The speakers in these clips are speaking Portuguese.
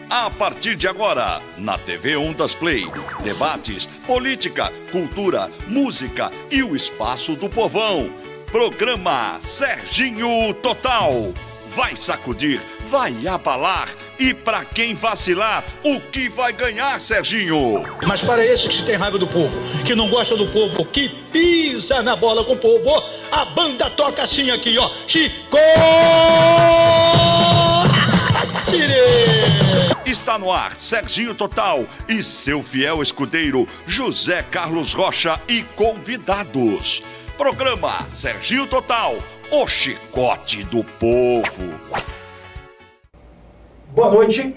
A partir de agora, na TV Ondas Play, debates, política, cultura, música e o espaço do povão. Programa Serginho Total. Vai sacudir, vai abalar e pra quem vacilar, o que vai ganhar, Serginho? Mas para esses que têm raiva do povo, que não gostam do povo, que pisa na bola com o povo, a banda toca assim aqui, ó. Chico! Está no ar Serginho Total e seu fiel escudeiro José Carlos Rocha e convidados. Programa Serginho Total, o chicote do povo. Boa noite.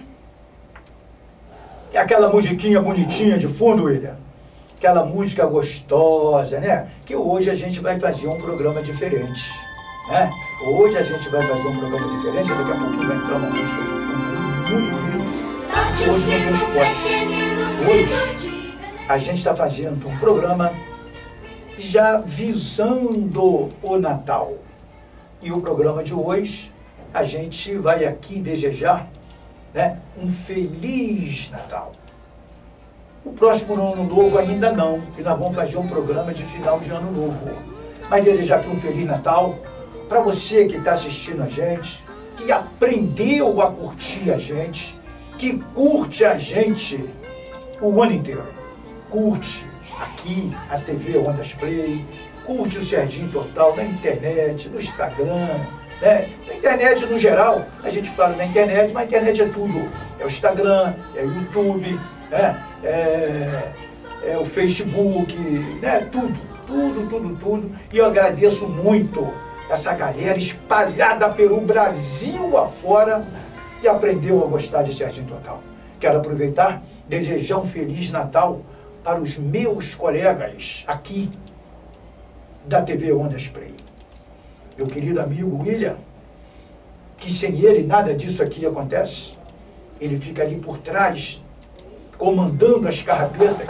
E aquela musiquinha bonitinha de fundo, William? Aquela música gostosa, né? Que hoje a gente vai fazer um programa diferente, né? Hoje a gente vai fazer um programa diferente, daqui a pouquinho vai entrar uma música de fundo muito bonita. Hoje não tem esporte. Hoje a gente está fazendo um programa já visando o Natal. E o programa de hoje, a gente vai aqui desejar, né, um Feliz Natal. O próximo ano novo ainda não, que nós vamos fazer um programa de final de ano novo. Mas desejar aqui um Feliz Natal para você que está assistindo a gente, que aprendeu a curtir a gente, que curte a gente o ano inteiro. Curte aqui a TV Ondas Play, curte o Serginho Total na internet, no Instagram, né? Na internet no geral, a gente fala na internet, mas a internet é tudo. É o Instagram, é o YouTube, né? É o Facebook, né? Tudo. E eu agradeço muito essa galera espalhada pelo Brasil afora que aprendeu a gostar de Serginho Total. Quero aproveitar, desejar um Feliz Natal para os meus colegas aqui da TV Ondas Play. Meu querido amigo William, que sem ele nada disso aqui acontece. Ele fica ali por trás, comandando as carrapetas,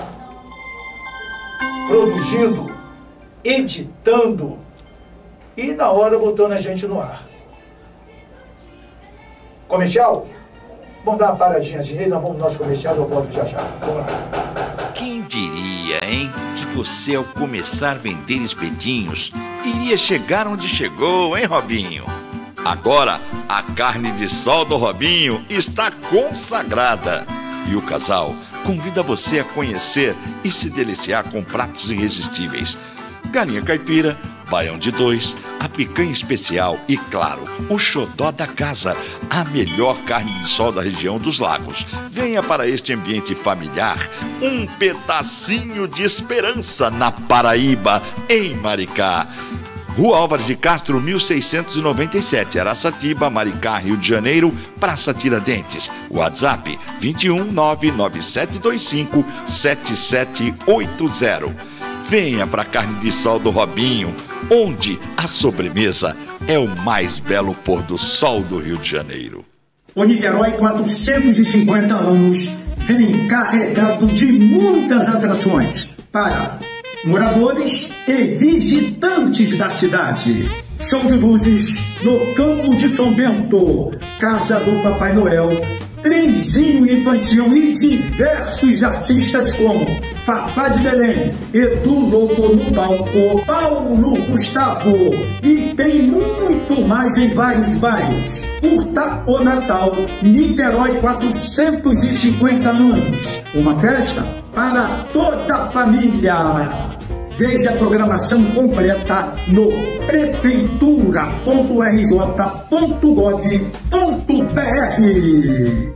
produzindo, editando e na hora botando a gente no ar. Comercial? Vamos dar uma paradinha assim aí, nós vamos no nosso comercial, eu volto já. Vamos lá. Quem diria, hein, que você ao começar a vender espetinhos iria chegar onde chegou, hein, Robinho? Agora, a carne de sol do Robinho está consagrada. E o casal convida você a conhecer e se deliciar com pratos irresistíveis. Galinha caipira, baião de dois, a picanha especial e, claro, o xodó da casa, a melhor carne de sol da região dos lagos. Venha para este ambiente familiar, um pedacinho de esperança na Paraíba, em Maricá. Rua Álvares de Castro, 1697, Araçatiba, Maricá, Rio de Janeiro, Praça Tiradentes. WhatsApp 21 99725 7780. Venha para a carne de sol do Robinho, onde a sobremesa é o mais belo pôr do sol do Rio de Janeiro. O Niterói 450 anos vem carregado de muitas atrações para moradores e visitantes da cidade. Show de luzes no Campo de São Bento, Casa do Papai Noel, trenzinho infantil e diversos artistas como Fafá de Belém, Edu Lobo no palco, Paulo Gustavo e tem muito mais em vários bairros. Curta o Natal, Niterói 450 anos, uma festa para toda a família. Veja a programação completa no prefeitura.rj.gov.br.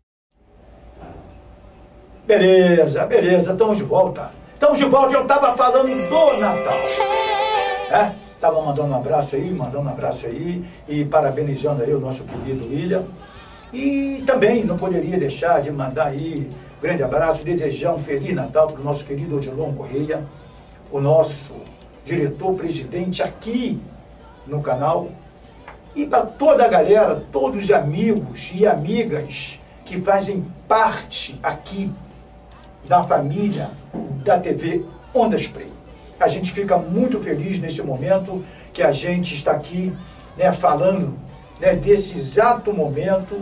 Beleza, estamos de volta. Eu estava falando do Natal. Estava mandando um abraço aí, e parabenizando aí o nosso querido William. E também não poderia deixar de mandar aí um grande abraço, desejar um Feliz Natal para o nosso querido Odilon Correia, o nosso diretor-presidente aqui no canal, e para toda a galera, todos os amigos e amigas que fazem parte aqui da família da TV Ondas Play. A gente fica muito feliz nesse momento que a gente está aqui, né, falando, né, desse exato momento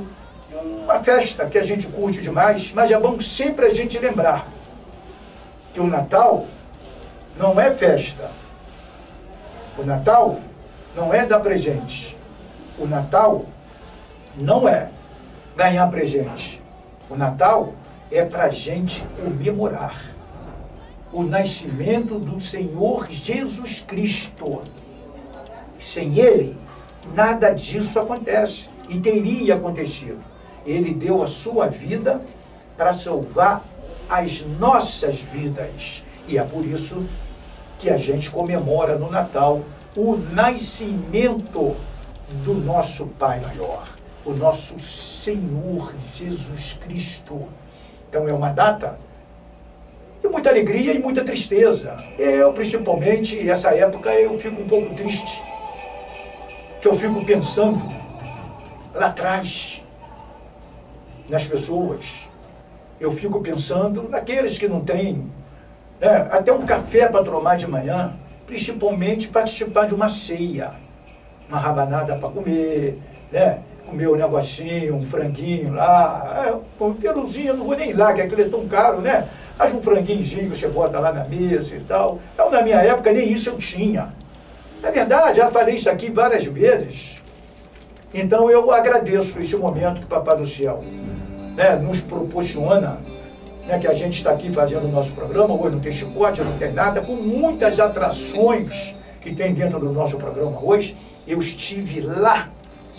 uma festa que a gente curte demais, mas é bom sempre a gente lembrar que o Natal não é festa. O Natal não é dar presente. O Natal não é ganhar presente. O Natal é para a gente comemorar o nascimento do Senhor Jesus Cristo. Sem Ele, nada disso acontece e teria acontecido. Ele deu a sua vida para salvar as nossas vidas. E é por isso que a gente comemora no Natal o nascimento do nosso Pai Maior, o nosso Senhor Jesus Cristo. Então é uma data de muita alegria e muita tristeza. Eu, principalmente, essa época, eu fico um pouco triste, que eu fico pensando lá atrás nas pessoas. Eu fico pensando naqueles que não têm até um café para tomar de manhã, principalmente participar de uma ceia, uma rabanada para comer, comer um negocinho, um franguinho lá, um peluzinho, não vou nem lá, que aquilo é tão caro, Faz um franguinhozinho que você bota lá na mesa e tal. Então, na minha época, nem isso eu tinha. Na verdade, já falei isso aqui várias vezes. Então, eu agradeço esse momento que o Papai do Céu nos proporciona, que a gente está aqui fazendo o nosso programa. Hoje não tem chicote, não tem nada, com muitas atrações que tem dentro do nosso programa hoje. Eu estive lá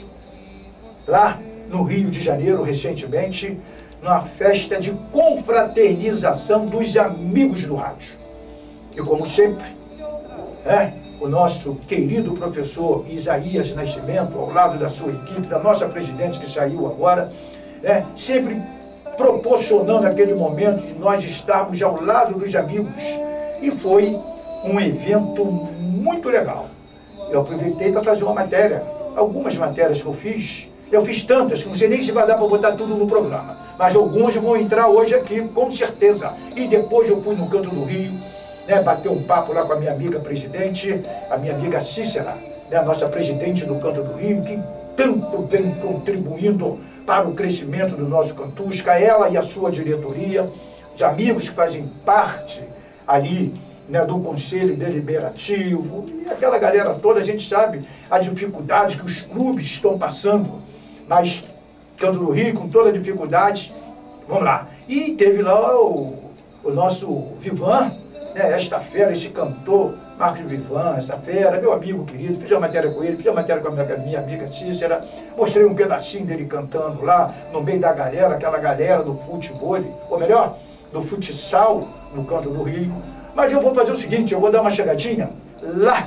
no Rio de Janeiro, recentemente, numa festa de confraternização dos amigos do rádio. E como sempre, o nosso querido professor Isaías Nascimento, ao lado da sua equipe, da nossa presidente que saiu agora, sempre proporcionando aquele momento de nós estarmos ao lado dos amigos. E foi um evento muito legal. Eu aproveitei para fazer uma matéria, algumas matérias que eu fiz tantas, que não sei nem se vai dar para botar tudo no programa, mas algumas vão entrar hoje aqui, com certeza. E depois eu fui no Canto do Rio, bater um papo lá com a minha amiga presidente, a minha amiga Cícera, a nossa presidente do Canto do Rio, que tanto vem contribuindo para o crescimento do nosso Cantusca, ela e a sua diretoria, os amigos que fazem parte ali do Conselho Deliberativo, e aquela galera toda. A gente sabe a dificuldade que os clubes estão passando, mas Canto do Rio, com toda a dificuldade, vamos lá. E teve lá o nosso Vivan, esta fera, esse cantor, Marcos Vivan, essa fera, meu amigo querido, fiz uma matéria com ele, fiz uma matéria com a minha amiga Cícera, mostrei um pedacinho dele cantando lá, no meio da galera, aquela galera do futebol, ou melhor, do futsal, no Canto do Rio. Mas eu vou fazer o seguinte, eu vou dar uma chegadinha lá,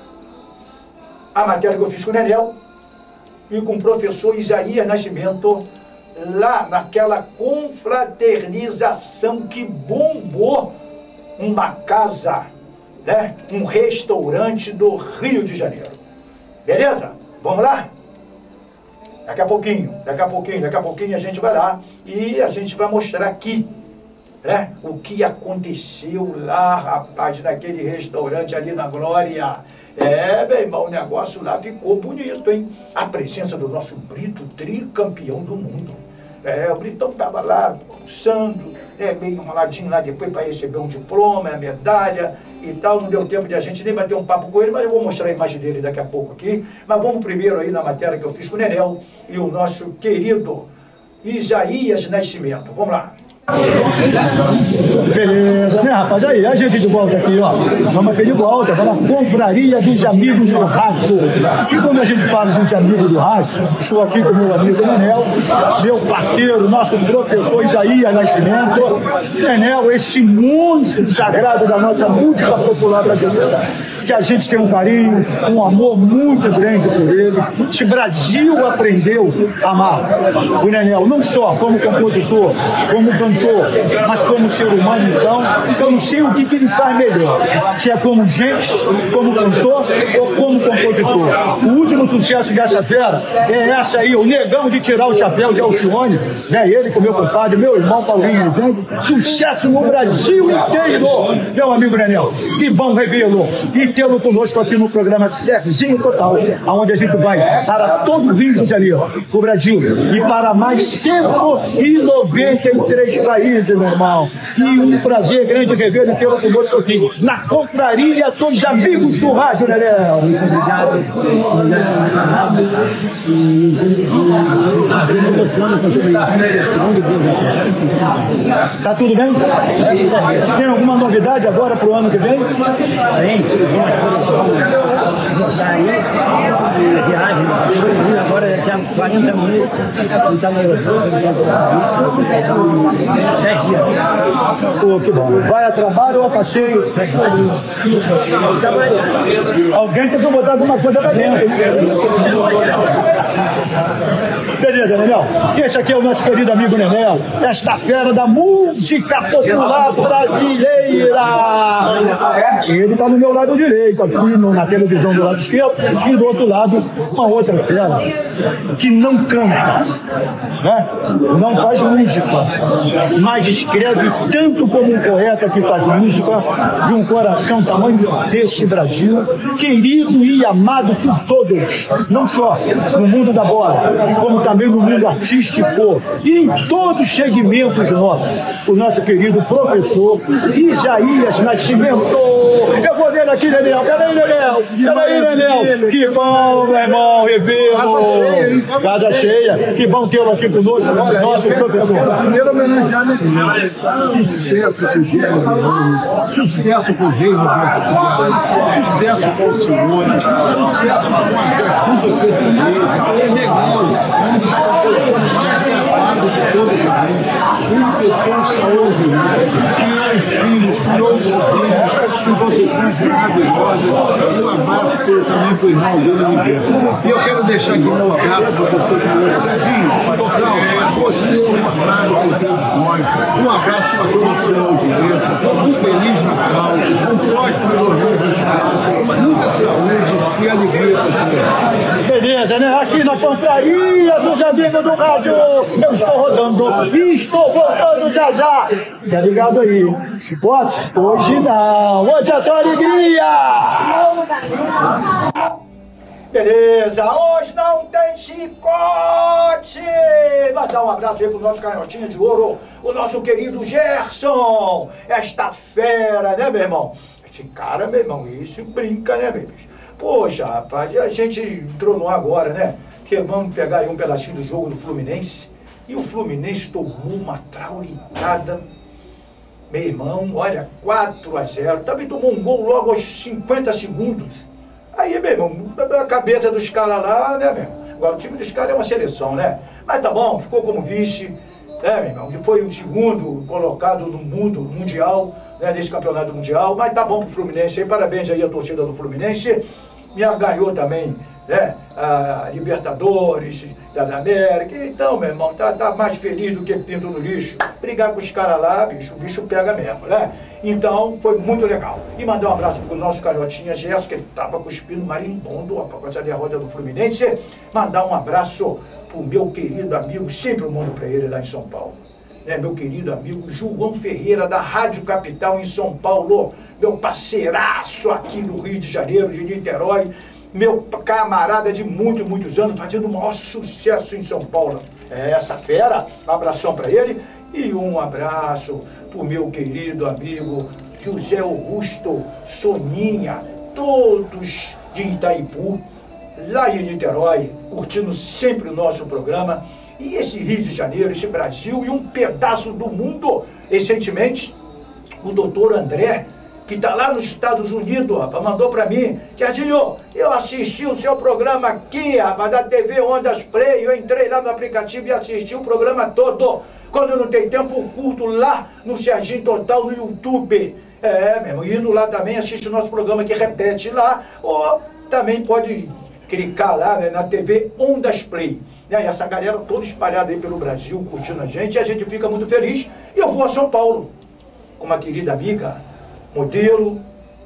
a matéria que eu fiz com o Nenel e com o professor Isaías Nascimento, lá naquela confraternização que bombou uma casa, um restaurante do Rio de Janeiro. Beleza? Vamos lá? Daqui a pouquinho a gente vai lá e a gente vai mostrar aqui o que aconteceu lá, rapaz, naquele restaurante ali na Glória. Meu irmão, o negócio lá ficou bonito, hein? A presença do nosso Brito, tricampeão do mundo. O Britão estava lá, almoçando, meio enroladinho lá depois para receber um diploma, a medalha e tal. Não deu tempo de a gente nem bater um papo com ele, mas eu vou mostrar a imagem dele daqui a pouco aqui. Mas vamos primeiro aí na matéria que eu fiz com o Nenel e o nosso querido Isaías Nascimento. Vamos lá. Beleza, rapaz? Aí, a gente de volta aqui, ó. Nós vamos aqui de volta para a Confraria dos Amigos do Rádio. E quando a gente fala dos amigos do rádio, estou aqui com o meu amigo Nenel, meu parceiro, nosso professor Isaías Nascimento. Nenel, esse monstro sagrado da nossa música popular brasileira, que a gente tem um carinho, um amor muito grande por ele. Esse Brasil aprendeu a amar o Nenel, não só como compositor, como cantor, mas como ser humano. Então eu não sei o que ele faz melhor, se é como gente, como cantor ou como compositor. O último sucesso dessa fera é essa aí, o Negão de Tirar o Chapéu de Alcione, ele com meu compadre, meu irmão Paulinho Rezende, sucesso no Brasil inteiro, meu amigo Nenel. Que bom revê-lo e tê-lo conosco aqui no programa Serginho Total, onde a gente vai para todo o Rio de Janeiro, o Brasil, e para mais 193 países, meu irmão. E um prazer grande rever e tê-lo conosco aqui, na confraria dos amigos do rádio, né, Léo? Obrigado. Tá tudo bem? Tem alguma novidade agora para o ano que vem? Tem. Viagem. Agora já 40 minutos. Não está no aeroporto. 10 dias. Pô, que bom. Vai a trabalho ou a passeio? Trabalhando. Alguém tem que botar alguma coisa pra dentro. Beleza, Nenel? Esse aqui é o nosso querido amigo Nenel, esta fera da música popular brasileira. Ele está no meu lado direito, aqui na televisão do lado esquerdo, e do outro lado, uma outra fera que não canta, né? Não faz música, mas escreve tanto como um poeta que faz música, de um coração tamanho deste Brasil, querido e amado por todos, não só no mundo da bola, como também no mundo artístico e em todos os segmentos nossos. O nosso querido professor Isaías Nascimento. Eu vou ver aqui, Nenel. Peraí, Nenel. Peraí, Nenel. Que bom, meu irmão, revê-lo. Casa cheia. Que bom tê-lo aqui conosco, nosso professor. Primeiro homenagear, né? Sucesso com o Gênero, sucesso com o Rei Roberto Soares, sucesso com o Simone, sucesso com a questão do sertanejo, legal, um dos compositores mais gravados de todos os tempos, uma pessoa extraordinária, criou os filhos, criou os sobrinhos, composições maravilhosas, e um abraço também para o irmão dele, Miguel. E eu quero deixar aqui meu abraço para você, senhor Serginho, total, você é um passado por todos nós, um abraço para toda a sua audiência, um Feliz Natal, um próximo 2024, muita saúde e alegria para todos. Beleza, né? Aqui na confraria dos amigos do rádio, eu estou rodando e estou voltando já já. Tá ligado aí? Chicote? Hoje não. Hoje é só alegria. Beleza, hoje não tem chicote! Mandar um abraço aí pro nosso canhotinha de ouro, o nosso querido Gerson! Esta fera, né, meu irmão? Esse cara, meu irmão, isso brinca, né, meu bicho? Poxa, rapaz, a gente entrou no ar agora, né? Que vamos pegar aí um pedacinho do jogo do Fluminense. E o Fluminense tomou uma trauritada. Meu irmão, olha, 4-0. Também tomou um gol logo aos 50 segundos. Aí, meu irmão, a cabeça dos caras lá, né, meu irmão? Agora, o time dos caras é uma seleção, né? Mas tá bom, ficou como vice, né, meu irmão? Foi o segundo colocado no mundo, mundial, né, nesse campeonato mundial. Mas tá bom pro Fluminense aí, parabéns aí à torcida do Fluminense. Me ganhou também, né, a Libertadores da América. Então, meu irmão, tá mais feliz do que pinto no lixo. Brigar com os caras lá, bicho, o bicho pega mesmo, né? Então, foi muito legal. E mandar um abraço pro nosso canhotinha Gerson, que ele tava cuspindo marimbondo, com essa derrota do Fluminense. Mandar um abraço pro meu querido amigo, sempre eu mando pra ele lá em São Paulo. Né, meu querido amigo João Ferreira, da Rádio Capital em São Paulo. Meu parceiraço aqui no Rio de Janeiro, de Niterói. Meu camarada de muitos anos, fazendo o maior sucesso em São Paulo. É essa fera, um abração para ele e um abraço pro meu querido amigo José Augusto, Soninha, todos de Itaipu, lá em Niterói, curtindo sempre o nosso programa. E esse Rio de Janeiro, esse Brasil e um pedaço do mundo. Recentemente, o doutor André, que está lá nos Estados Unidos, rapaz, mandou para mim: Serginho, eu assisti o seu programa aqui, rapaz, da TV Ondas Play. Eu entrei lá no aplicativo e assisti o programa todo. Quando eu não tenho tempo, eu curto lá no Serginho Total, no YouTube. É, mesmo, indo lá também, assiste o nosso programa que repete lá, ou também pode clicar lá, né, na TV Ondas Play. E aí, essa galera toda espalhada aí pelo Brasil, curtindo a gente, e a gente fica muito feliz. E eu vou a São Paulo, com uma querida amiga, modelo,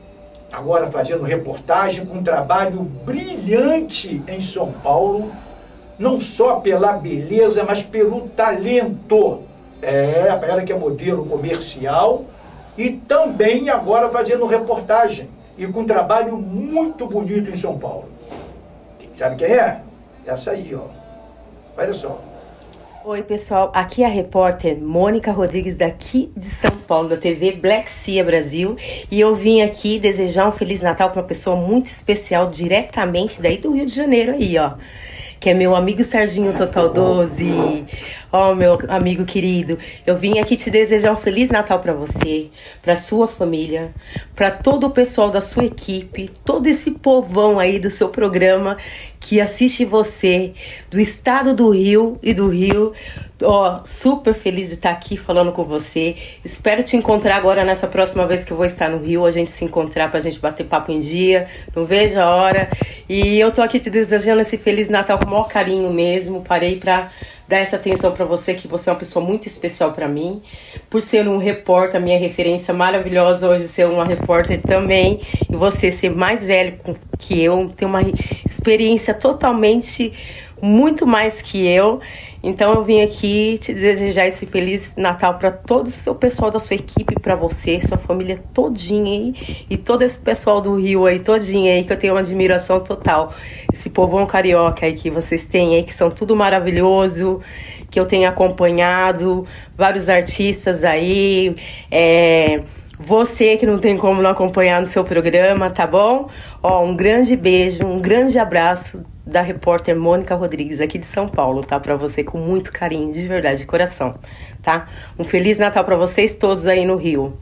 agora fazendo reportagem, com um trabalho brilhante em São Paulo, não só pela beleza, mas pelo talento. Ela que é modelo comercial e também agora fazendo reportagem. e com um trabalho muito bonito em São Paulo. Sabe quem é? Essa aí, ó. Olha só. Oi, pessoal. Aqui é a repórter Mônica Rodrigues, daqui de São Paulo, da TV Black Sea Brasil. E eu vim aqui desejar um Feliz Natal para uma pessoa muito especial, diretamente daí do Rio de Janeiro aí, ó. Que é meu amigo Serginho Total 12. Ó, meu amigo querido, eu vim aqui te desejar um Feliz Natal para você, para sua família, para todo o pessoal da sua equipe, todo esse povão aí do seu programa que assiste você, do estado do Rio e do Rio. Ó, super feliz de estar aqui falando com você. Espero te encontrar agora nessa próxima vez que eu vou estar no Rio, a gente se encontrar pra gente bater papo em dia. Não vejo a hora. E eu tô aqui te desejando esse Feliz Natal com o maior carinho mesmo. Parei pra dar essa atenção pra você, que você é uma pessoa muito especial pra mim. Por ser um repórter, a minha referência maravilhosa hoje, ser uma repórter também. E você ser mais velho que eu, ter uma experiência totalmente muito mais que eu. Então eu vim aqui te desejar esse Feliz Natal para todo o seu pessoal da sua equipe, para você, sua família todinha aí, e todo esse pessoal do Rio aí, todinha aí, que eu tenho uma admiração total. Esse povão carioca aí que vocês têm aí, que são tudo maravilhoso, que eu tenho acompanhado, vários artistas aí, você que não tem como não acompanhar no seu programa, tá bom? Ó, um grande beijo, um grande abraço da repórter Mônica Rodrigues, aqui de São Paulo, tá? Pra você, com muito carinho, de verdade, de coração, tá? Um Feliz Natal pra vocês todos aí no Rio.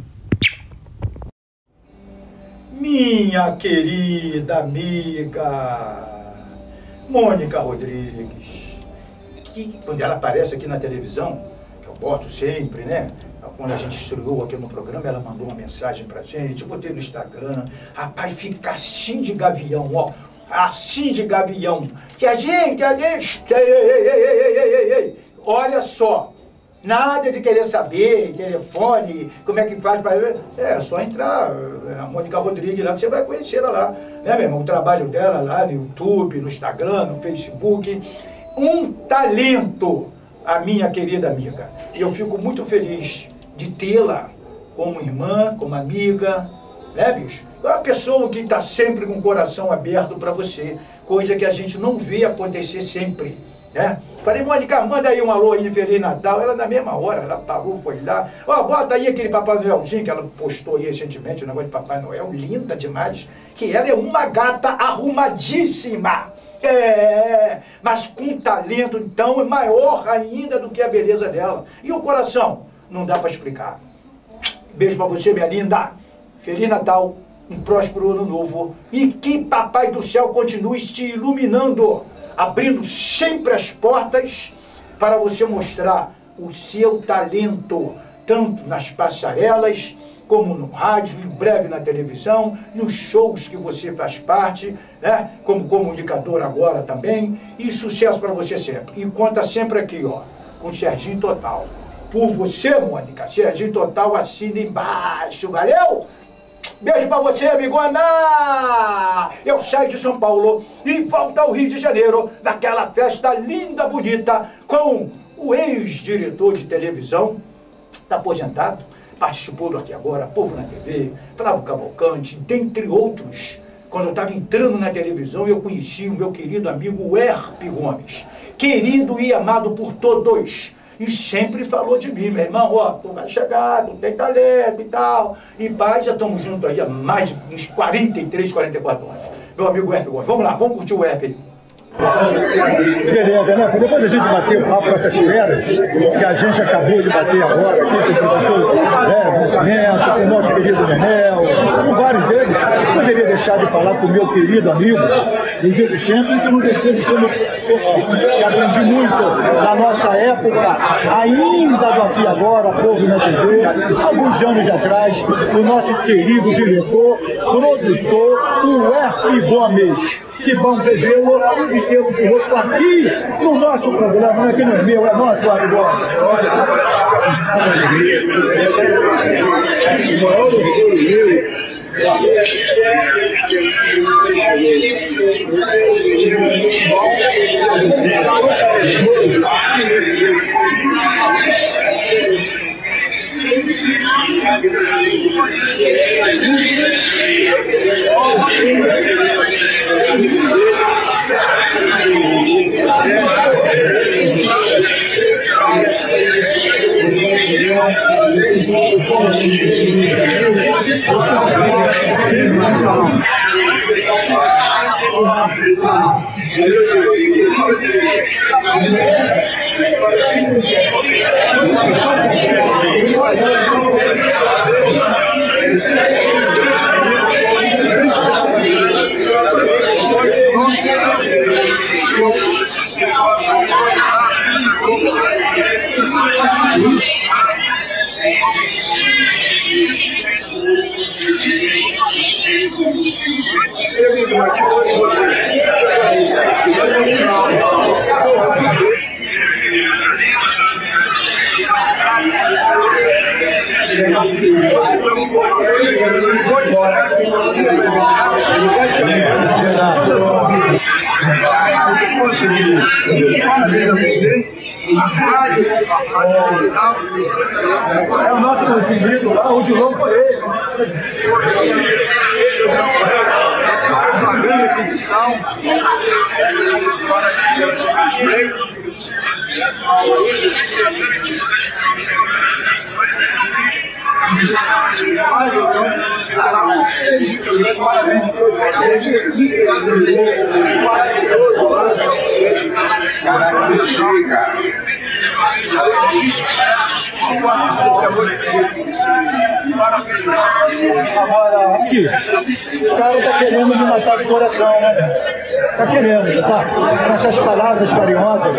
Minha querida amiga Mônica Rodrigues, que quando ela aparece aqui na televisão, que eu boto sempre, né? Quando a gente estreou aqui no programa, ela mandou uma mensagem pra gente, eu botei no Instagram, rapaz, fica assim de gavião, ó, assim de gavião. Tia gente, ei, olha só, nada de querer saber, telefone, como é que faz para ver. É só entrar, a Mônica Rodrigues lá, que você vai conhecer ela lá, né, meu irmão? O trabalho dela lá no YouTube, no Instagram, no Facebook, um talento, a minha querida amiga. E eu fico muito feliz de tê-la como irmã, como amiga, né, bicho? É uma pessoa que está sempre com o coração aberto para você, coisa que a gente não vê acontecer sempre, né? Falei, Mônica, manda aí um alô aí, Feliz Natal. Ela na mesma hora, ela parou, foi lá. Ó, bota aí aquele Papai Noelzinho que ela postou aí recentemente, o negócio de Papai Noel, linda demais, que ela é uma gata arrumadíssima. Mas com talento, então, é maior ainda do que a beleza dela. E o coração? Não dá para explicar. Beijo para você, minha linda. Feliz Natal, um próspero ano novo. E que Papai do Céu continue te iluminando, abrindo sempre as portas para você mostrar o seu talento, tanto nas passarelas, como no rádio, em breve na televisão, nos shows que você faz parte, né? Como comunicador agora também, e sucesso para você sempre. E conta sempre aqui, ó, com o Serginho Total. Por você, Mônica, Serginho Total, assina embaixo, valeu? Beijo pra você, amigona! Eu saio de São Paulo e volto ao Rio de Janeiro, naquela festa linda, bonita, com o ex-diretor de televisão, tá aposentado, participou do Aqui Agora, Povo na TV, Flávio Cavalcante, dentre outros. Quando eu estava entrando na televisão, eu conheci o meu querido amigo Herpe Gomes, querido e amado por todos. E sempre falou de mim, meu irmão, ó, tu vai chegar, tu tem talento e tal. E pai, já estamos juntos aí há mais de uns 43, 44 anos. Meu amigo Herpe Gomes, vamos lá, vamos curtir o Herpe aí. Beleza, né? Depois a gente bater o papo com essas feras que a gente acabou de bater agora aqui com o professor Nascimento, com o nosso querido Nenel, com vários deles, poderia deixar de falar com o meu querido amigo do Gil Vicente, que não deixei de ser meu professor, que aprendi muito na nossa época, ainda do Aqui Agora, Povo na TV, alguns anos atrás, o nosso querido diretor, produtor, o Herpe Gomes. Que bom revê-lo e tê-lo conosco aqui no nosso programa, né? Que não é meu, é nosso, Herpe Gomes. Olha, essa questão da alegria, o maior orgulho meu, você chegou, você é muito bom, você É o nosso querido lá, o Dilão foi ele. Essa grande aquisição, Agora, aqui, o cara tá querendo me matar do coração, né? Tá querendo, tá? Com essas palavras carinhosas.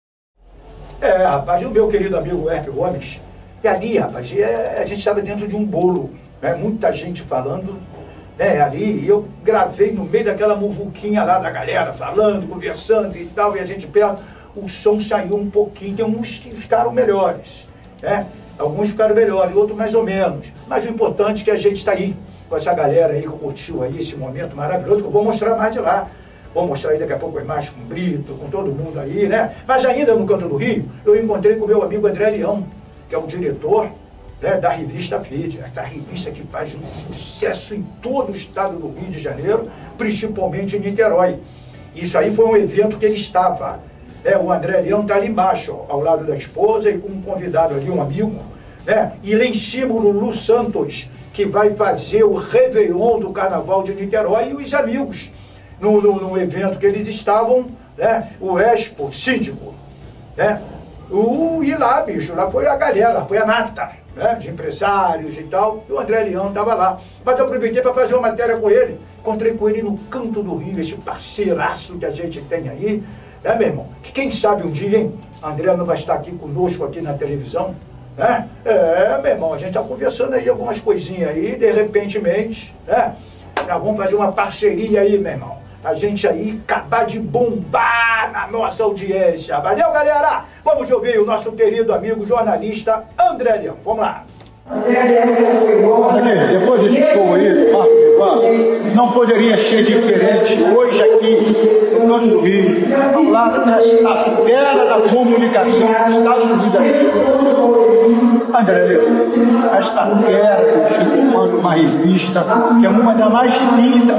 Rapaz, o meu querido amigo Herb Gomes, e ali, rapaz, a gente estava dentro de um bolo, né? Muita gente falando, né? Ali, e eu gravei no meio daquela muvuquinha lá da galera, falando, conversando e tal, e a gente perto, o som saiu um pouquinho, tem uns que ficaram melhores, né? Alguns ficaram melhores, outros mais ou menos. Mas o importante é que a gente está aí, com essa galera aí que curtiu aí esse momento maravilhoso, que eu vou mostrar mais de lá. Vou mostrar aí daqui a pouco a imagem com o Brito, com todo mundo aí, né? Mas ainda no Canto do Rio, eu encontrei com o meu amigo André Leão, que é o diretor, né, da revista Feed, essa revista que faz um sucesso em todo o estado do Rio de Janeiro, principalmente em Niterói. Isso aí foi um evento que ele estava. O André Leão está ali embaixo, ó, ao lado da esposa e com um convidado ali, um amigo, né? E lá em cima o Lulu Santos, que vai fazer o Réveillon do Carnaval de Niterói, e os amigos no evento que eles estavam, né? O Expo, síndico, né? E lá, bicho, lá foi a galera, foi a nata, né? De empresários e tal, e o André Leão estava lá. Mas eu aproveitei para fazer uma matéria com ele, encontrei com ele no Canto do Rio, esse parceiraço que a gente tem aí, né, meu irmão? Que quem sabe um dia, hein, André não vai estar aqui conosco aqui na televisão, né? Meu irmão, a gente está conversando aí algumas coisinhas aí, de repentemente, né? Nós vamos fazer uma parceria aí, meu irmão. A gente aí acabar de bombar na nossa audiência. Valeu, galera? Vamos ouvir o nosso querido amigo jornalista André Leão. Vamos lá. Aqui, depois desse show aí, não poderia ser diferente hoje aqui no Canto do Rio, ao lado desta fera da comunicação do estado do Rio de Janeiro. André Leão, esta fera que eu estou formando uma revista que é uma das mais lindas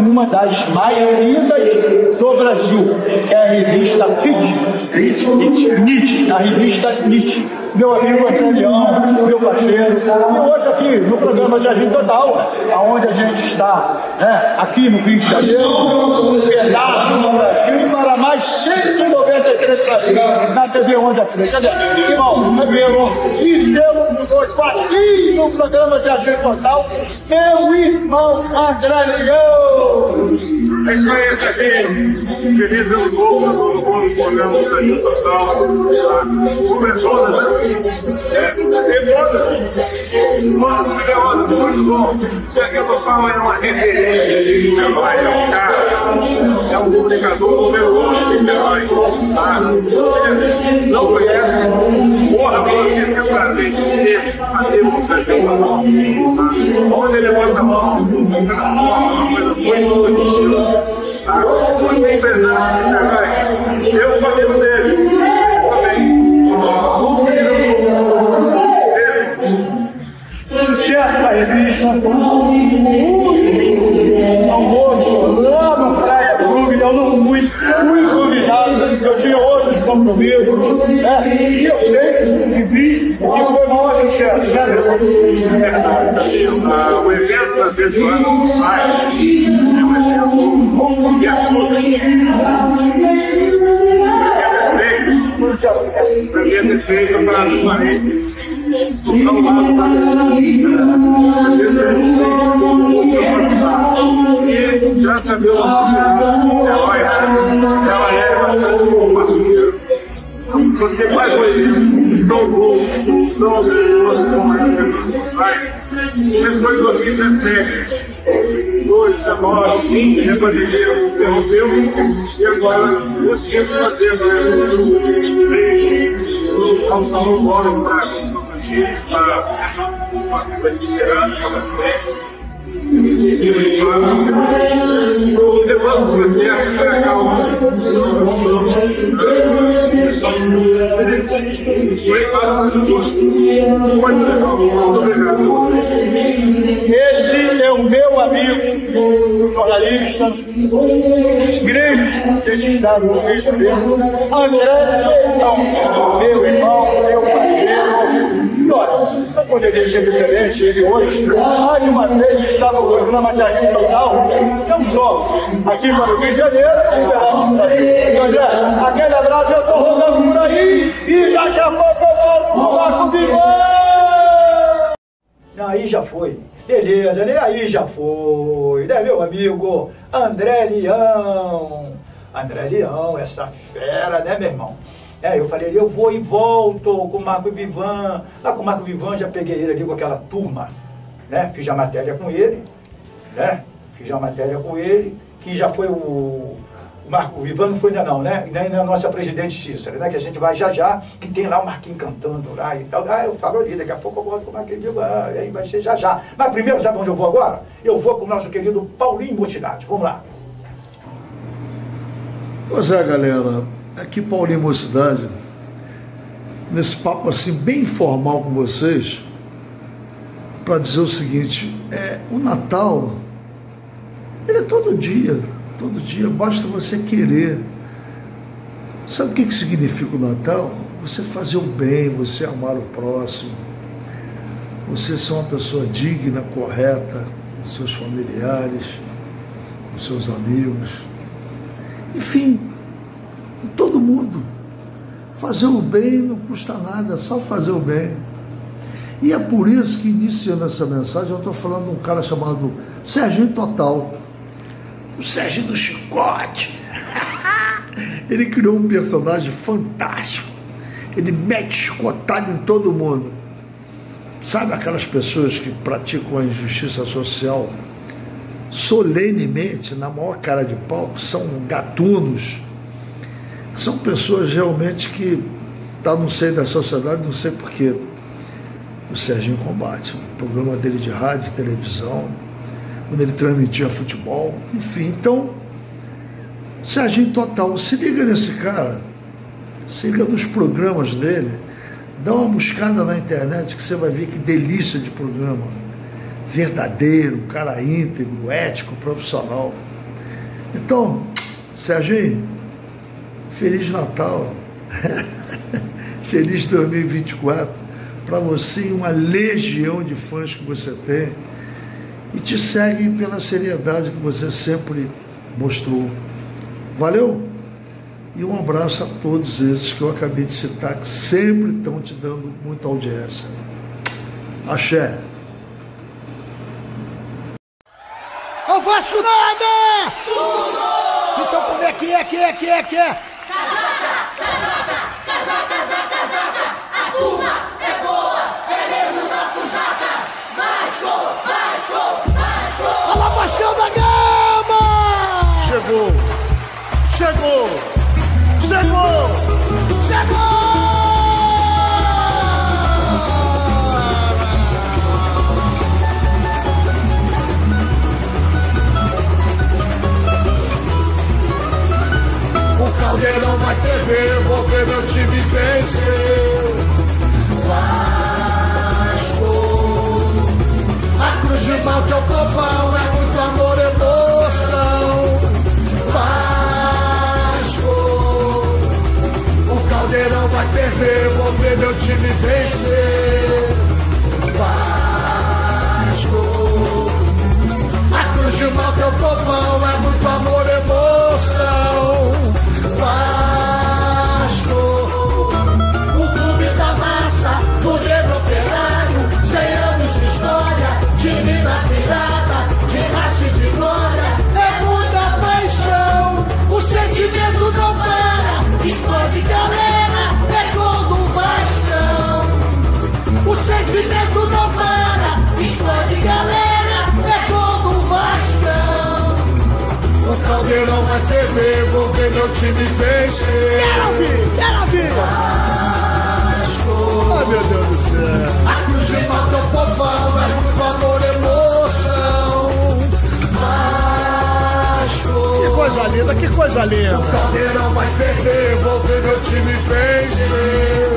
do Brasil, que é a revista NIT, a revista NIT. Meu amigo André Leão, meu parceiro, e hoje aqui no programa de Agir Total, onde a gente está, né, aqui no Rio de Janeiro, um pedaço do Brasil, para mais 193 países, na TV Onda 3. Irmão, e temos aqui no programa de Agir Total, meu irmão André Leão. É isso aí, tá aqui. Feliz ano novo, no programa de Agir Total. Sobre todas, tem todas. Muito bom. Sergio Total é uma referência de Niterói, é um cara, é um comunicador número 1 de Niterói. Não conhece? Porra, você tem prazer de fazer um Total. Onde ele levanta a mão, uma coisa muito positiva. Você empresário de Niterói, eu sou amigo dele. Tudo certo, a revista. Almoço, eu não fui convidado, eu tinha outros compromissos, né? E eu sei que vi, e foi maior sucesso, né? O evento da Feijoada do site é um evento que assume devia ter feito para os parentes do lado e já sabia ela é um parceiro. Você faz o evento, tão bom, tão bom, sai. Depois o vídeo é técnico. 2, 19, 20, a pandemia interrompeu e agora eu esqueci de fazer, o calçador mora para liderança, para frente. Eu levanto o projeto para calma. Esse é o meu amigo jornalista, grande deste estado do Rio de Janeiro, André Leão, meu irmão, meu parceiro. E olha, não poderia ser diferente, ele hoje, mais uma vez, está no programa de Agenda Total, não só aqui para o Rio de Janeiro, como no Brasil. André, aquele abraço, eu estou rodando por aí e daqui a pouco eu volto pro Marco Vivan! Aí já foi. Beleza, né? Aí já foi, né, meu amigo André Leão? André Leão, essa fera, né, meu irmão? Eu falei, eu vou e volto com o Marco Vivan. Lá com o Marco Vivan, já peguei ele ali com aquela turma, né? Fiz a matéria com ele, né? Fiz a matéria com ele, que já foi o Marco Vivan, não foi ainda não, né? Nem na nossa presidente Cícera, né? Que a gente vai já, que tem lá o Marquinhos cantando lá e tal. Eu falo ali, daqui a pouco eu volto com o Marquinhos Vivan, e aí vai ser já. Mas primeiro, sabe onde eu vou agora? Eu vou com o nosso querido Paulinho Mocidade. Vamos lá. Pois é, galera, aqui Paulinho Mocidade, nesse papo assim bem informal com vocês, para dizer o seguinte, o Natal, ele é todo dia, basta você querer. Sabe o que significa o Natal? Você fazer o bem, você amar o próximo, você ser uma pessoa digna, correta, com seus familiares, com seus amigos, enfim, com todo mundo. Fazer o bem não custa nada, só fazer o bem. E é por isso que, iniciando essa mensagem, eu estou falando de um cara chamado Serginho Total. O Serginho do Chicote. Ele criou um personagem fantástico. Ele mete chicotada em todo mundo. Sabe aquelas pessoas que praticam a injustiça social solenemente, na maior cara de pau, que são gatunos, são pessoas realmente que estão no seio da sociedade, não sei porquê. O Serginho combate. O programa dele de rádio, televisão, quando ele transmitia futebol, enfim. Então, Serginho Total, se liga nesse cara, se liga nos programas dele, dá uma buscada na internet que você vai ver que delícia de programa. Verdadeiro, cara íntegro, ético, profissional. Então, Serginho, Feliz Natal, feliz 2024, para você e uma legião de fãs que você tem, e te seguem pela seriedade que você sempre mostrou. Valeu? E um abraço a todos esses que eu acabei de citar, que sempre estão te dando muita audiência. Axé. Ô Vasco nada! Tudo! Então como é que é? Casaca! A turma é boa, é mesmo da fusaca. Vasco! Alô, Vascão da Gama! Chegou! O Caldeirão vai TV, vou ver meu time vencer. Vasco, a Cruz de Malta é o povão, é muito amor e emoção. Vasco, TV, vou ver meu time vencer. Vasco, a Cruz de Malta é o povão, é muito amor, emoção. Vasco, o clube da massa, do negro operário, 100 anos de história, time da virada, de raça e de glória, é muita paixão, o sentimento não para, explode galera, é gol do Vascão. O sentimento não para, explode galera, é gol do Vascão. O caldeirão vai ferver, vou ver meu time vencer. Quero ouvir! Vasco, Ai meu Deus do céu. a Cruz de Malta é o povão, é muito amor, emoção. Vasco, Que coisa linda, que coisa linda. o caldeirão vai ferver, vou ver meu time vencer.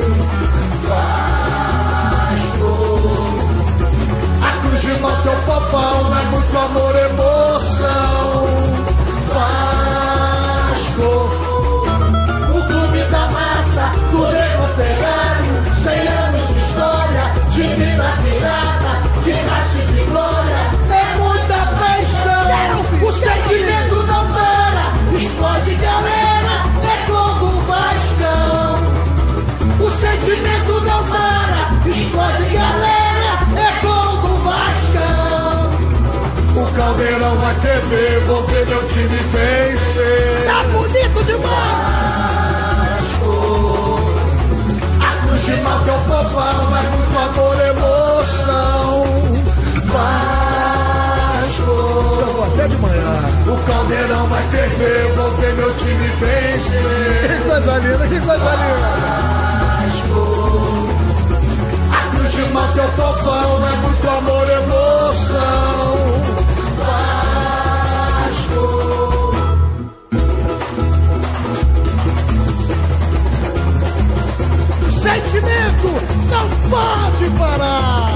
Vasco, a Cruz de Malta é o povão, é muito amor, emoção. Vasco, o clube da massa, do negro operário, 100 anos de história, time da virada, de raça e de glória, é muita paixão, o sentimento não para, explode galera, é gol do Vascão. O sentimento não para, explode galera, é gol do Vascão. O caldeirão vai ferver, vou ver meu time vencer. Tá bonito demais. Vasco, a Cruz de Malta é o povão, é muito amor, emoção. Vasco, Chegou até de manhã. o caldeirão vai ferver, vou ver meu time vencer. Que coisa linda, que coisa linda. A Cruz de Malta é o povão, é muito amor, emoção. Vasco, O sentimento não pode parar.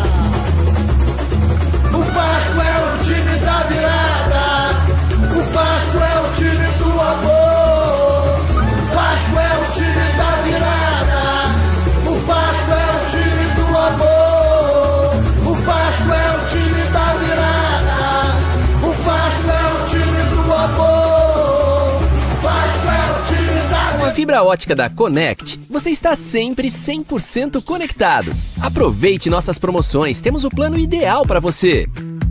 o Vasco é o time da virada, o Vasco é o time do amor. O Vasco é o time da virada, o Vasco é o time do amor. O Vasco é o time da virada, o Vasco é o time do amor. O Vasco é o time da Com a fibra ótica da Conect, você está sempre 100% conectado. Aproveite nossas promoções, temos o plano ideal para você.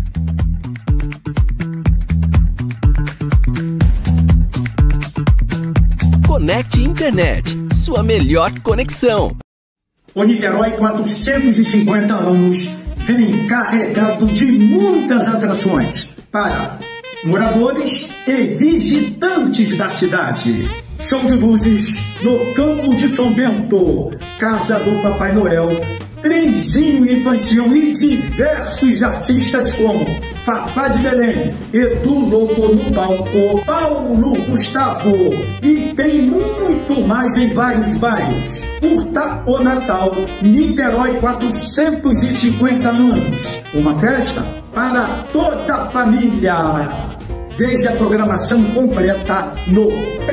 Conect Internet, sua melhor conexão. O Niterói 450 anos vem carregado de muitas atrações para moradores e visitantes da cidade. Show de luzes no Campo de São Bento, Casa do Papai Noel, trenzinho infantil e diversos artistas como Fafá de Belém, Edu Lobo no palco, Paulo Gustavo e tem muito mais em vários bairros. Curta o Natal, Niterói 450 anos, uma festa para toda a família. Veja a programação completa no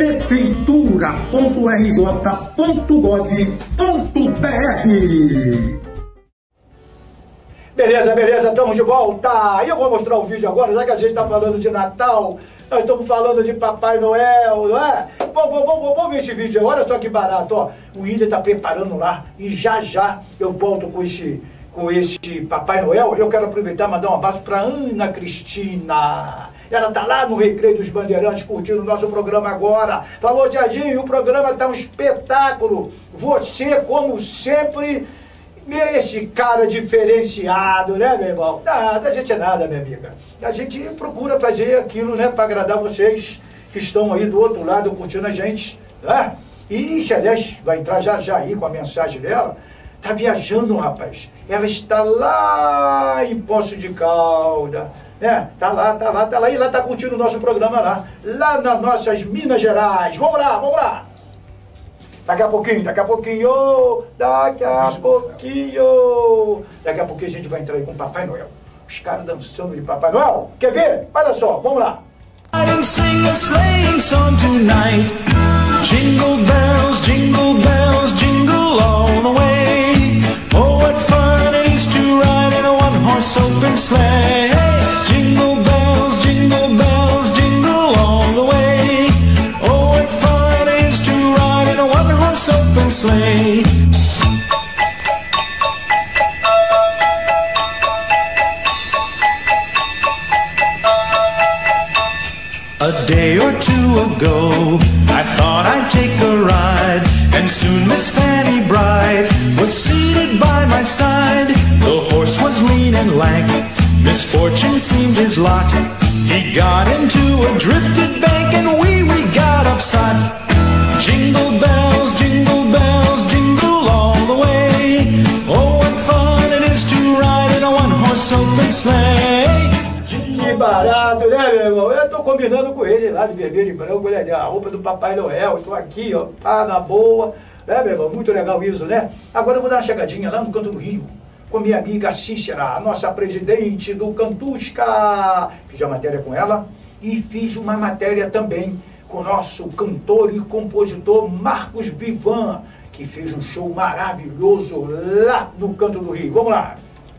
prefeitura.rj.gov.br. Beleza, estamos de volta. E eu vou mostrar um vídeo agora, já que a gente está falando de Natal, nós estamos falando de Papai Noel, não é? Vamos ver esse vídeo agora, olha só que barato, ó. O William está preparando lá e já eu volto com esse Papai Noel. Eu quero aproveitar e mandar um abraço para Ana Cristina. Ela tá lá no Recreio dos Bandeirantes curtindo o nosso programa agora. Falou, Diadinho, o programa tá um espetáculo. Você, como sempre, esse cara diferenciado, né, meu irmão? Nada, a gente é nada, minha amiga. A gente procura fazer aquilo, né, para agradar vocês que estão aí do outro lado curtindo a gente, né? E Celeste vai entrar já aí com a mensagem dela. Tá viajando, rapaz. Ela está lá em Poços de Caldas. Tá lá, e lá tá curtindo o nosso programa lá nas nossas Minas Gerais. Vamos lá. Daqui a pouquinho. Daqui a pouquinho a gente vai entrar aí com o Papai Noel. Os caras dançando de Papai Noel. Quer ver? Olha só, vamos lá. Sing a sleighing song tonight. Jingle bells, jingle bells, jingle all the way. Oh, what fun it is to ride in a one-horse open sleigh. Jingle bells, jingle all the way. Oh, what fun it is to ride in a one-horse open sleigh. A day or two ago, I thought I'd take a ride, and soon Miss Fanny Bride was seated by my side. The horse was lean and lank, misfortune seemed his lot. He got into a drifted bank, and we got upside. Jingle bells, jingle all the way. Oh, what fun it is to ride in a one-horse open sleigh. Que barato, né, meu irmão? Eu tô combinando com ele lá de vermelho e branco, né? A roupa do Papai Noel, eu tô aqui, ó, tá na boa. Né, meu irmão? Muito legal isso, né? Agora eu vou dar uma chegadinha lá no Canto do Rio, com minha amiga Cícera, a nossa presidente do Cantusca. Fiz a matéria com ela e fiz uma matéria também com o nosso cantor e compositor Marcos Vivan, que fez um show maravilhoso lá no Canto do Rio. Vamos lá!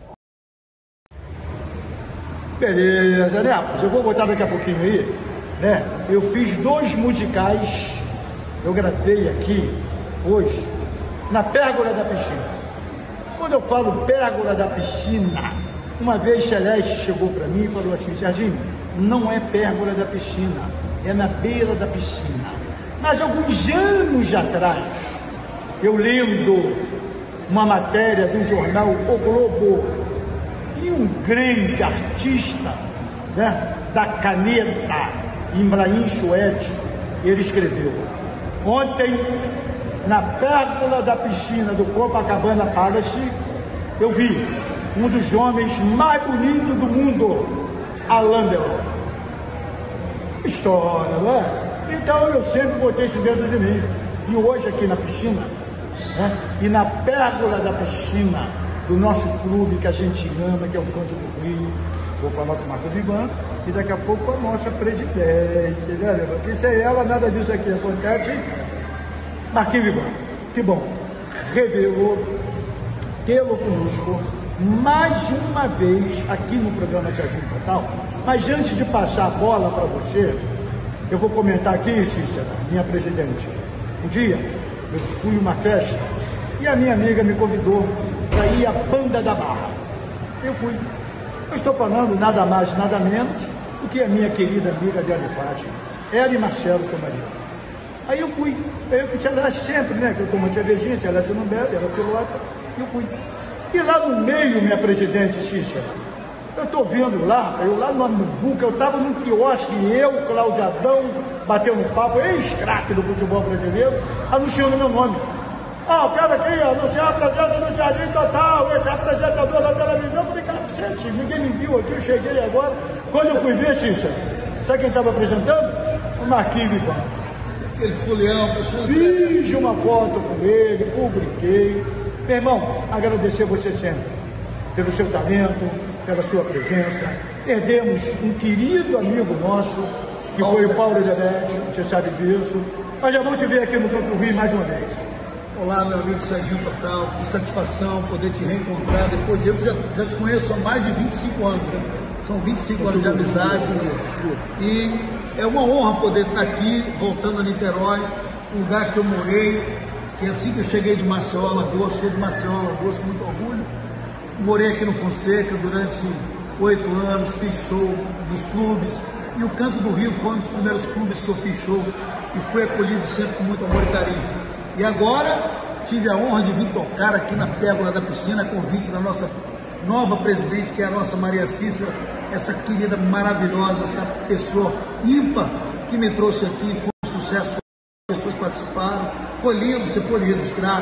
Beleza, né? Eu vou botar daqui a pouquinho aí, né? Eu fiz 2 musicais, eu gravei aqui hoje, na Pérgola da Piscina. Quando eu falo Pérgola da Piscina, uma vez Celeste chegou para mim e falou assim: Serginho, não é Pérgola da Piscina, é na beira da piscina. Mas alguns anos atrás, eu lendo uma matéria do jornal O Globo, e um grande artista, né, da caneta, Ibrahim Chouette, ele escreveu: ontem, na Pérgola da Piscina do Copacabana Palace, eu vi um dos homens mais bonitos do mundo, Alain Delon. História, não é? Então eu sempre botei isso dentro de mim. E hoje aqui na piscina, né, e na Pérgola da Piscina do nosso clube que a gente ama, que é o Canto do Rio, vou falar com o Marcos Vivan, e daqui a pouco a nossa presidente, né, porque sem ela nada disso aqui acontece. Marquinhos Vivan, que bom, revelou tê-lo conosco mais uma vez aqui no programa de Agir Total. Mas antes de passar a bola para você, eu vou comentar aqui, Cícera, minha presidente. Um dia eu fui a uma festa e a minha amiga me convidou para ir à Banda da Barra. Eu fui. Eu estou falando nada mais, nada menos do que a minha querida amiga de Alifate, ela e Marcelo, seu marido. Aí eu fui. Eu que tinha sempre, né? Que eu tomo cervejinha, tinha não bebe, ela pilota. Eu fui. E lá no meio, minha presidente Cícera, eu estou vendo lá, eu lá no Ambuca, eu estava num quiosque, eu, Cláudio Adão, batendo papo, ex-craque do futebol brasileiro, anunciando meu nome. Ah, quero aqui anunciar a presença do Jardim Total, esse apresentador da televisão. Eu falei, cacete, ninguém me viu aqui, eu cheguei agora. Quando eu fui ver, Cícera, sabe quem estava apresentando? O Marquinhos Vivan. Aquele fuleão, fiz uma foto com ele, publiquei. Meu irmão, agradecer você sempre, pelo seu talento, pela sua presença. Perdemos um querido amigo nosso, que foi o Paulo Elebete, você sabe disso. Mas já vou te ver aqui no Canto do Rio mais uma vez. Olá, meu amigo Serginho Total, que satisfação poder te reencontrar depois de eu já te conheço há mais de 25 anos, né? São 25 anos de amizade e é uma honra poder estar aqui, voltando a Niterói, um lugar que eu morei, que assim que eu cheguei de Maceió, Alagoas, sou de Maceió, Alagoas, com muito orgulho. Morei aqui no Fonseca durante 8 anos, fiz show nos clubes e o Canto do Rio foi um dos primeiros clubes que eu fiz show e fui acolhido sempre com muito amor e carinho. E agora tive a honra de vir tocar aqui na Pérgola da Piscina, a convite da nossa nova presidente, que é a nossa Maria Cícera, essa querida maravilhosa, essa pessoa ímpar que me trouxe aqui, foi um sucesso, as pessoas participaram, foi lindo, você pôde registrar.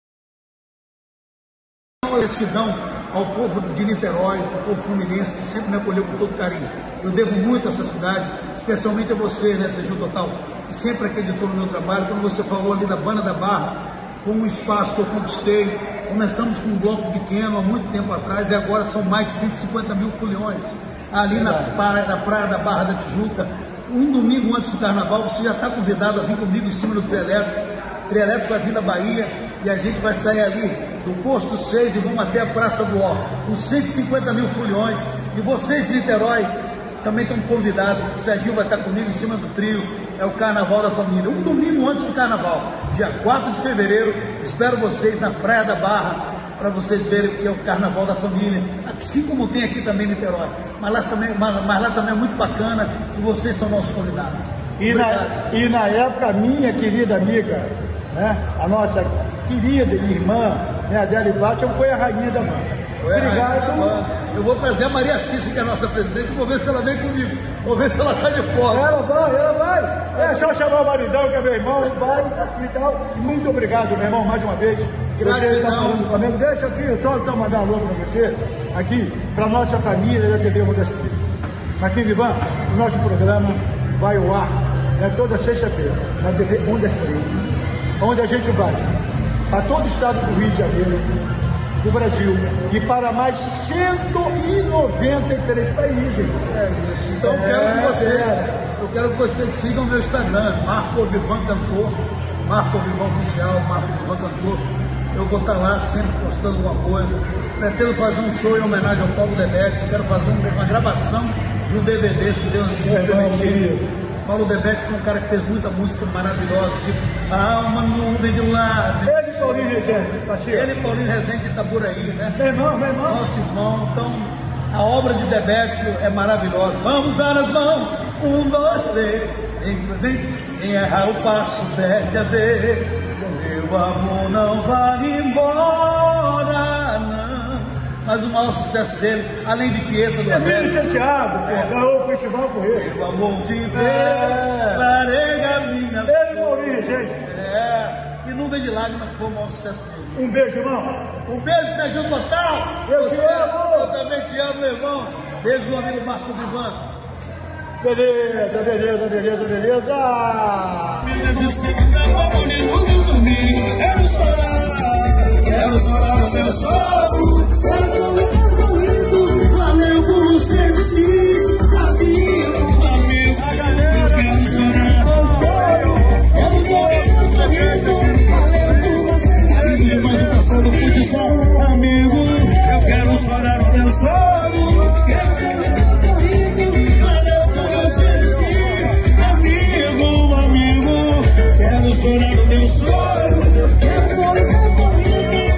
Uma gratidão ao povo de Niterói, ao povo fluminense, que sempre me acolheu com todo carinho. Eu devo muito a essa cidade, especialmente a você, né, Serginho Total, que sempre acreditou no meu trabalho. Quando você falou ali da Banda da Barra, foi um espaço que eu conquistei. Começamos com um bloco pequeno há muito tempo atrás e agora são mais de 150 mil foliões. Ali na Praia da Barra da Tijuca, um domingo antes do Carnaval, você já está convidado a vir comigo em cima do trio elétrico. O trio elétrico vai vir da Bahia e a gente vai sair ali do Posto 6 e vamos até a Praça do Ó, com 150 mil foliões, e vocês, Niterói, também estão convidados. O Serginho vai estar comigo em cima do trio, é o Carnaval da Família, um domingo antes do Carnaval, dia 4 de fevereiro, espero vocês na Praia da Barra, para vocês verem o que é o Carnaval da Família, assim como tem aqui também em Niterói, mas lá também é muito bacana, e vocês são nossos convidados. E na época, minha querida amiga, né, a nossa querida irmã, né, Adélia Blatchman, foi a rainha da banda. Obrigado. Eu vou trazer a Maria Cícera, que é a nossa presidente, vou ver se ela vem comigo, vou ver se ela está de fora. Ela vai. É só chamar o maridão, que é meu irmão, vai e tal. Muito obrigado, meu irmão, mais uma vez. Gratidão. Deixa aqui, só então mandar um alô para você, aqui, para nossa família da TV Ondas Play. Aqui, Vivan, o nosso programa vai ao ar toda sexta-feira, na TV Ondas Play, onde a gente vai para todo o estado do Rio de Janeiro, do Brasil, e para mais 193 países. Então eu quero que vocês sigam meu Instagram, Marco Vivan Cantor, Marco Vivan Oficial, Marco Vivan Cantor. Eu vou estar lá sempre postando alguma coisa. Pretendo fazer um show em homenagem ao Paulo Debete, quero fazer uma gravação de um DVD, se Deus assim permitir. Paulo Debete foi um cara que fez muita música maravilhosa, tipo A Alma Nuvem de Lágrimas. Ele e Paulinho Rezende, parceiro. Ele e Paulinho Rezende de Itaburaí, né? Meu irmão. Nosso irmão. Então, a obra de Debete é maravilhosa. Vamos dar as mãos, 1, 2, 3. Quem errar o passo, perde a vez. Meu amor não vai embora, não. Mas o maior sucesso dele, além de Tieta do Emílio Santiago, ganhou o festival com ele. Pelo amor de Deus, larega minha Ele Paulinho, gente. E Nuvem de Lágrimas foi o maior sucesso dele. Um beijo, irmão. Um beijo, Serginho Total. Eu te amo. Eu também te amo, meu irmão. Beijo, meu amigo Marco Vivan. Beleza. Quero chorar o meu choro, quero sorrir o meu sorriso, valeu por você de si, amigo, a galera, quero chorar o choro, quero sorrir o meu sorriso, valeu por você de si, mas o passado foi de sol, amigo, eu quero chorar o meu choro, quero sorrir o meu sorriso, valeu por você de si, amigo, quero chorar o meu choro, quero sorrir o meu sorriso.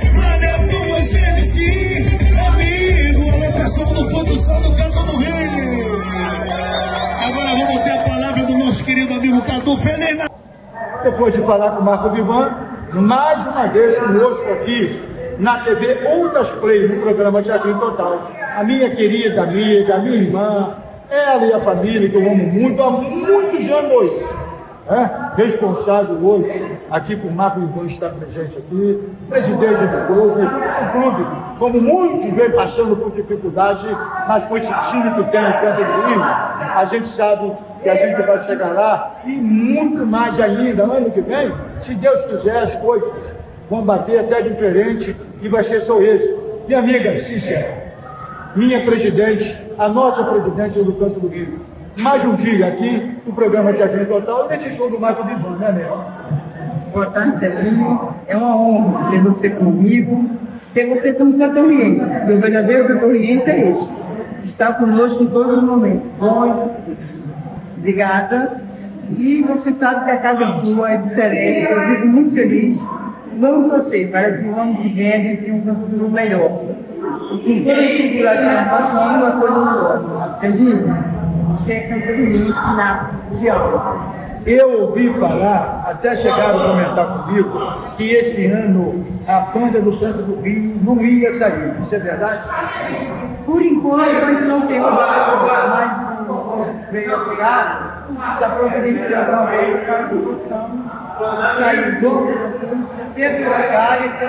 Agora vamos ter a palavra do nosso querido amigo Cadu Feliz. Depois de falar com o Marco Vivan, mais uma vez conosco aqui na TV Ondas Play, no programa Jardim Total. A minha querida amiga, a minha irmã, ela e a família que eu amo muito, há muitos anos. Responsável hoje, aqui por Marco Vivan estar presente aqui, presidente do clube, como muitos vêm passando por dificuldade, mas com esse time que tem o Campo do Rio, a gente sabe que a gente vai chegar lá e muito mais ainda, ano que vem, se Deus quiser, as coisas vão bater até diferente e vai ser só isso. Minha amiga Cícera, minha presidente, a nossa presidente do Canto do Rio, mais um dia aqui no programa de Agenda Total, nesse show do Marco Vivan, né, Nela? Boa tarde, Serginho. É uma honra ter você comigo, ter você como cantoriense. O verdadeiro cantoriense é esse. Está conosco em todos os momentos, bons e tristes. Obrigada. E você sabe que a casa sua é de Celeste. Eu fico muito feliz. Vamos torcer para que o ano que vem a gente tenha um canto melhor. E com toda a estrutura que nós passamos, uma coisa melhor. Serginho, você é cantoriense na Diana. Eu ouvi falar, até chegaram a comentar comigo, que esse ano a banda do Canto do Rio não ia sair. Isso é verdade? Por enquanto, a gente não tem uma data, mas veio a pegar, está providenciando uma vez para que possamos sair do temporário e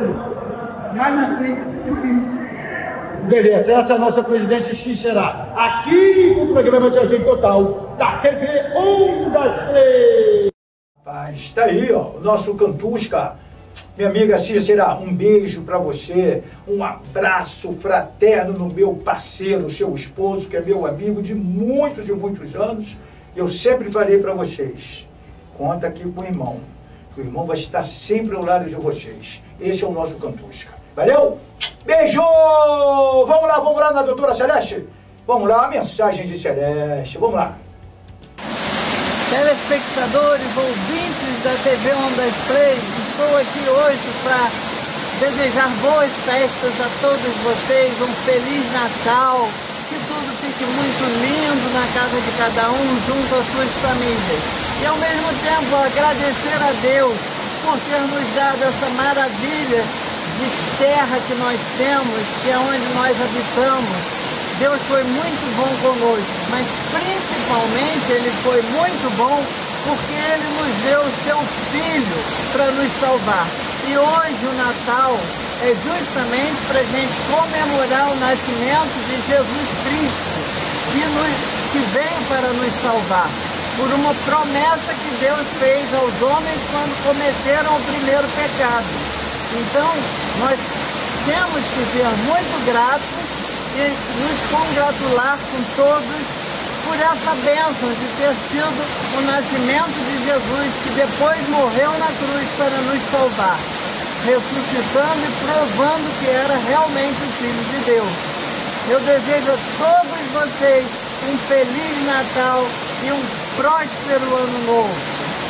ter mais na frente, eu confio. Beleza, essa é a nossa presidente Cícera, aqui no programa de Agenda Total, da TV Ondas Play. Rapaz, está aí, ó, o nosso Cantusca. Minha amiga Cícera, um beijo para você, um abraço fraterno no meu parceiro, seu esposo, que é meu amigo de muitos anos. Eu sempre falei para vocês, conta aqui com o irmão. O irmão vai estar sempre ao lado de vocês. Esse é o nosso Cantusca. Valeu? Beijo! Vamos lá na doutora Celeste? Vamos lá, a mensagem de Celeste. Vamos lá. Telespectadores, ouvintes da TV Ondas Play, estou aqui hoje para desejar boas festas a todos vocês, um Feliz Natal, que tudo fique muito lindo na casa de cada um, junto às suas famílias. E ao mesmo tempo agradecer a Deus por ter nos dado essa maravilha de terra que nós temos, que é onde nós habitamos. Deus foi muito bom conosco, mas principalmente Ele foi muito bom porque Ele nos deu o Seu Filho para nos salvar. E hoje o Natal é justamente para a gente comemorar o nascimento de Jesus Cristo, que veio para nos salvar, por uma promessa que Deus fez aos homens quando cometeram o primeiro pecado. Então, nós temos que ser muito gratos e nos congratular com todos por essa bênção de ter sido o nascimento de Jesus, que depois morreu na cruz para nos salvar, ressuscitando e provando que era realmente o Filho de Deus. Eu desejo a todos vocês um Feliz Natal e um próspero Ano Novo.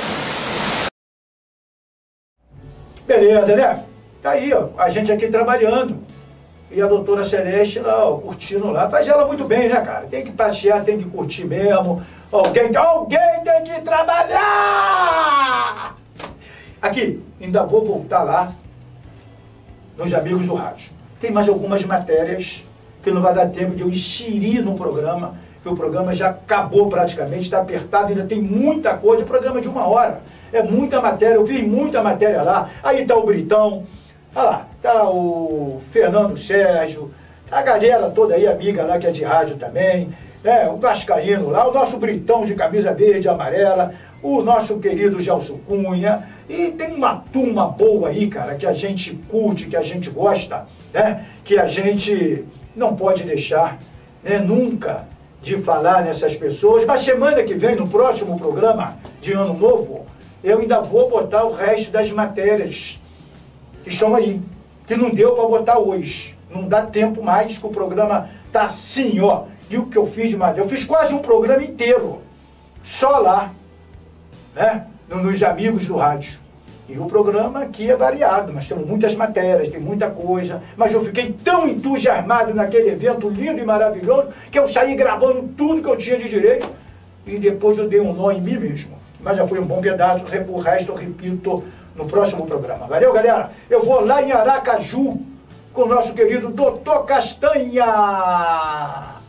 Beleza, né? Tá aí, ó, a gente aqui trabalhando. E a doutora Celeste lá, ó, curtindo lá. Faz ela muito bem, né, cara? Tem que passear, tem que curtir mesmo. Alguém tem que trabalhar! Aqui, ainda vou voltar lá nos Amigos do Rádio. Tem mais algumas matérias que não vai dar tempo de eu inserir no programa, que o programa já acabou praticamente, está apertado, ainda tem muita coisa, programa de 1 hora. É muita matéria, eu fiz muita matéria lá. Aí tá o Britão. Olha lá, tá o Fernando Sérgio, a galera toda aí, amiga lá que é de rádio também, né? O Vascaíno lá, o nosso Britão de camisa verde e amarela, o nosso querido Gelson Cunha, e tem uma turma boa aí, cara, que a gente curte, que a gente gosta, né? Que a gente não pode deixar, né, nunca de falar nessas pessoas. Mas semana que vem, no próximo programa de Ano Novo, eu ainda vou botar o resto das matérias que estão aí, que não deu para botar hoje. Não dá tempo mais, que o programa tá assim, ó. E o que eu fiz de matéria? Eu fiz quase um programa inteiro, só lá, né? Nos Amigos do Rádio. E o programa aqui é variado, nós temos muitas matérias, tem muita coisa, mas eu fiquei tão entusiasmado naquele evento lindo e maravilhoso, que eu saí gravando tudo que eu tinha de direito, e depois eu dei um nó em mim mesmo. Mas já foi um bom pedaço, o resto eu repito no próximo programa. Valeu, galera? Eu vou lá em Aracaju com o nosso querido Doutor Castanha.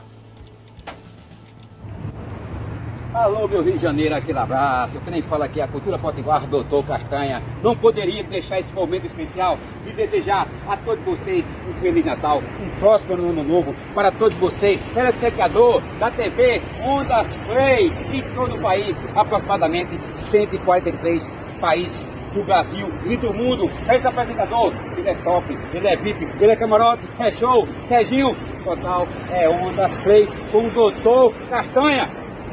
Alô, meu Rio de Janeiro, aquele abraço. Que nem fala aqui a Cultura Potiguar, Doutor Castanha. Não poderia deixar esse momento especial de desejar a todos vocês um Feliz Natal, um próspero Ano Novo para todos vocês, telespectador da TV Ondas Play, em todo o país, aproximadamente 143 países do Brasil e do mundo. Esse apresentador, ele é top, ele é VIP, ele é camarote, é show, Serginho, total, é Ondas Play com o Doutor Castanha.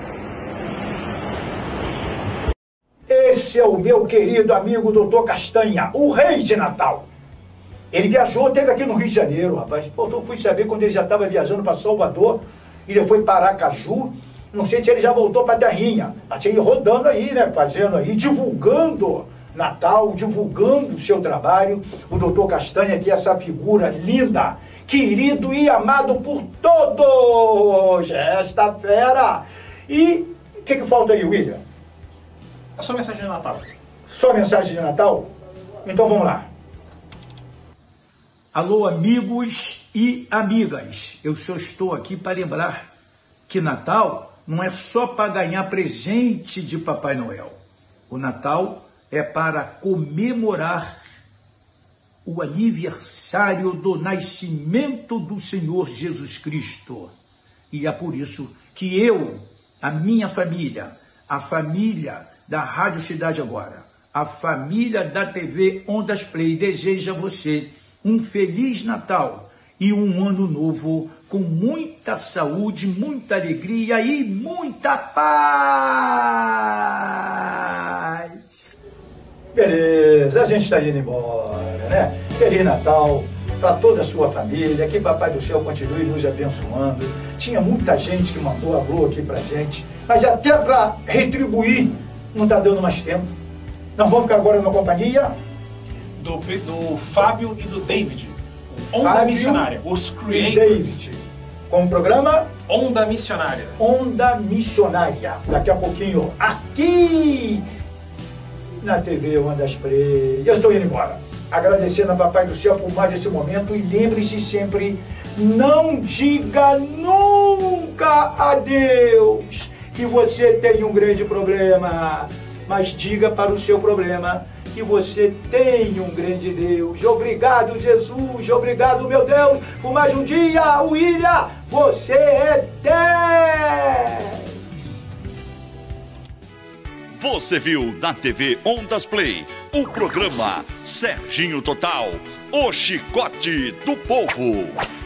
Esse é o meu querido amigo Doutor Castanha, o rei de Natal. Ele viajou, esteve aqui no Rio de Janeiro, rapaz. Pô, eu fui saber quando ele já estava viajando para Salvador, e depois para Aracaju. Não sei se ele já voltou para a terrinha, mas tinha ido rodando aí, né, fazendo aí, divulgando Natal, divulgando o seu trabalho. O Doutor Castanha, que é essa figura linda, querido e amado por todos, esta fera. E o que falta aí, William? A sua mensagem de Natal. Só mensagem de Natal? Então vamos lá. Alô, amigos e amigas. Eu só estou aqui para lembrar que Natal não é só para ganhar presente de Papai Noel. O Natal é para comemorar o aniversário do nascimento do Senhor Jesus Cristo. E é por isso que eu, a minha família, a família da Rádio Cidade Agora, a família da TV Ondas Play deseja a você um Feliz Natal e um Ano Novo com muita saúde, muita alegria e muita paz. Beleza, a gente está indo embora, né? Feliz Natal para toda a sua família, que Papai do Céu continue nos abençoando. Tinha muita gente que mandou alô aqui pra gente, mas até para retribuir não está dando mais tempo. Nós vamos ficar agora na companhia do Fábio e do David, Onda Fábio Missionária, os e Creators. David, com o programa Onda Missionária. Onda Missionária. Daqui a pouquinho, aqui na TV Ondas Play. Eu estou indo embora. Agradecendo a Papai do Céu por mais esse momento e lembre-se sempre, não diga nunca adeus que você tem um grande problema, mas diga para o seu problema que você tem um grande Deus. Obrigado, Jesus, obrigado, meu Deus, por mais um dia. William, você é 10! Você viu na TV Ondas Play o programa Serginho Total, o chicote do povo.